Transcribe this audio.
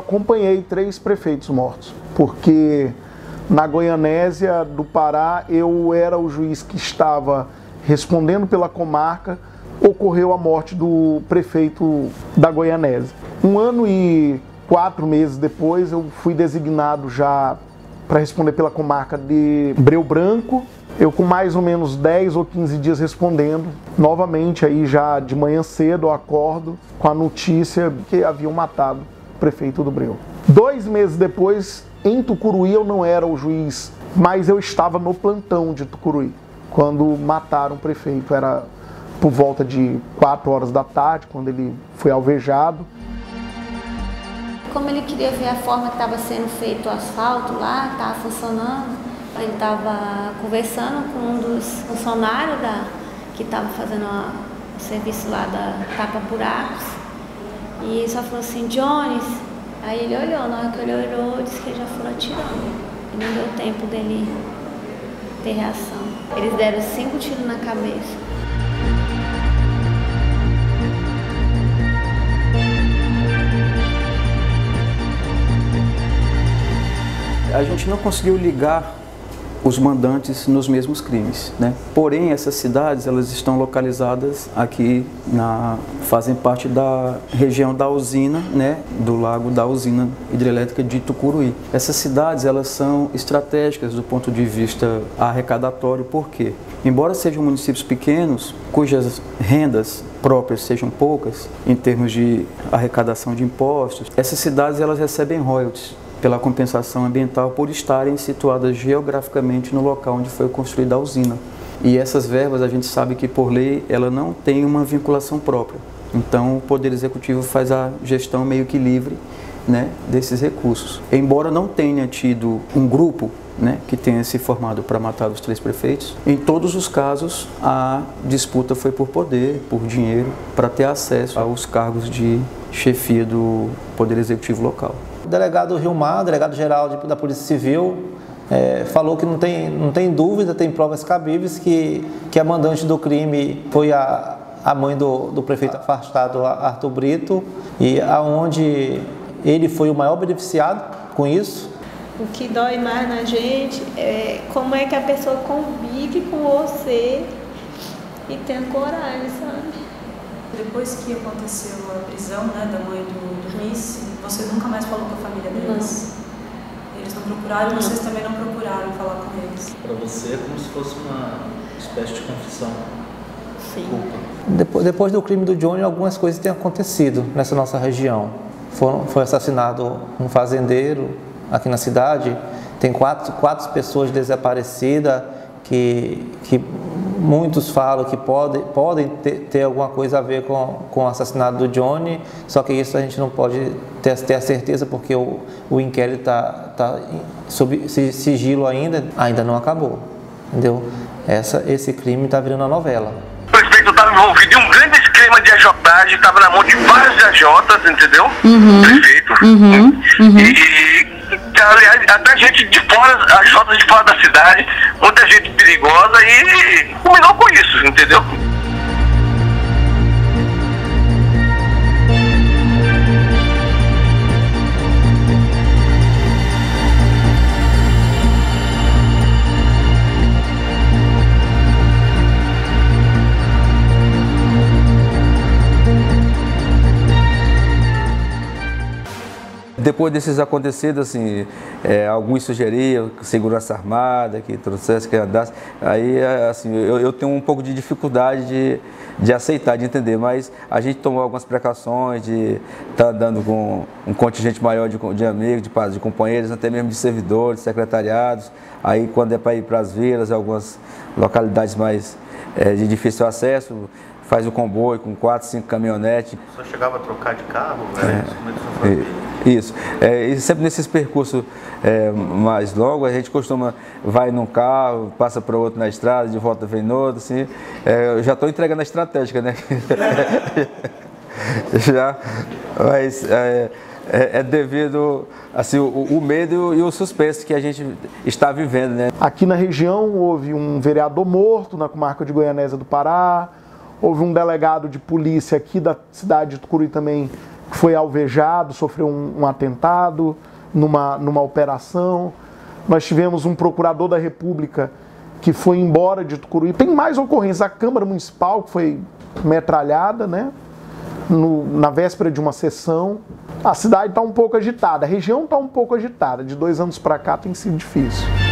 acompanhei 3 prefeitos mortos, porque na Goianésia do Pará eu era o juiz que estava respondendo pela comarca, ocorreu a morte do prefeito da Goianésia. 1 ano e 4 meses depois eu fui designado já para responder pela comarca de Breu Branco, eu com mais ou menos 10 ou 15 dias respondendo, novamente aí já de manhã cedo eu acordo com a notícia que haviam matado o prefeito do Breu. 2 meses depois, em Tucuruí, eu não era o juiz, mas eu estava no plantão de Tucuruí, quando mataram o prefeito. Era por volta de 4 horas da tarde, quando ele foi alvejado. Como ele queria ver a forma que estava sendo feito o asfalto lá, estava funcionando, ele estava conversando com um dos funcionários que estava fazendo o serviço lá da tapa-buracos, e ele só falou assim, Jones. Aí ele olhou, na hora que ele olhou, disse que já foram atirando. E não deu tempo dele ter reação. Eles deram 5 tiros na cabeça. A gente não conseguiu ligar os mandantes nos mesmos crimes, né? Porém, essas cidades, elas estão localizadas aqui, fazem parte da região da usina, né? Do lago da usina hidrelétrica de Tucuruí. Essas cidades, elas são estratégicas do ponto de vista arrecadatório, por quê? Embora sejam municípios pequenos, cujas rendas próprias sejam poucas, em termos de arrecadação de impostos, essas cidades, elas recebem royalties pela compensação ambiental por estarem situadas geograficamente no local onde foi construída a usina. E essas verbas, a gente sabe que por lei, ela não tem uma vinculação própria. Então o Poder Executivo faz a gestão meio que livre, né, desses recursos. Embora não tenha tido um grupo, né, que tenha se formado para matar os 3 prefeitos, em todos os casos a disputa foi por poder, por dinheiro, para ter acesso aos cargos de chefia do Poder Executivo local. O delegado Rilmar, delegado-geral da Polícia Civil, falou que não tem dúvida, tem provas cabíveis que a mandante do crime foi a mãe do prefeito afastado, Arthur Brito, e aonde ele foi o maior beneficiado com isso. O que dói mais na gente é como é que a pessoa convive com você e tem coragem, sabe? Depois que aconteceu a prisão, né, da mãe do Miss, você nunca mais falou com a família deles? Não. Eles não procuraram e vocês também não procuraram falar com eles? Para você é como se fosse uma espécie de confissão. Sim. Culpa. Depois do crime do Johnny, algumas coisas têm acontecido nessa nossa região. Foi assassinado um fazendeiro aqui na cidade, tem quatro pessoas desaparecidas que muitos falam que podem ter alguma coisa a ver com o assassinato do Johnny, só que isso a gente não pode ter a certeza porque o inquérito está sob sigilo ainda não acabou, entendeu? Esse crime está virando uma novela. O prefeito estava envolvido em um grande esquema de agiotagem, estava na mão de vários agiotas, entendeu? Prefeito. E aliás, até gente de fora, agiotas de fora da cidade, muita gente perigosa e combinou com isso, entendeu? Depois desses acontecidos, assim, alguns sugeriam segurança armada, que trouxesse, que andasse. Aí, assim, eu tenho um pouco de dificuldade de aceitar, de entender, mas a gente tomou algumas precauções de estar andando com um contingente maior de amigos, de companheiros, até mesmo de servidores, secretariados. Aí, quando é para ir para as vilas, algumas localidades mais de difícil acesso, faz o comboio com 4, 5 caminhonetes. Só chegava a trocar de carro? Isso. E sempre nesses percursos mais longos, a gente vai num carro, passa para outro na estrada, de volta vem no outro, assim. Eu já estou entregando a estratégica, né? Mas devido assim, o medo e o suspense que a gente está vivendo, né? Aqui na região houve um vereador morto na comarca de Goianésia do Pará, houve um delegado de polícia aqui da cidade de Tucuruí também foi alvejado, sofreu um atentado numa operação. Nós tivemos um procurador da República que foi embora de Tucuruí. Tem mais ocorrências. A Câmara Municipal que foi metralhada, né? Na véspera de uma sessão. A cidade está um pouco agitada, a região está um pouco agitada. De 2 anos para cá tem sido difícil.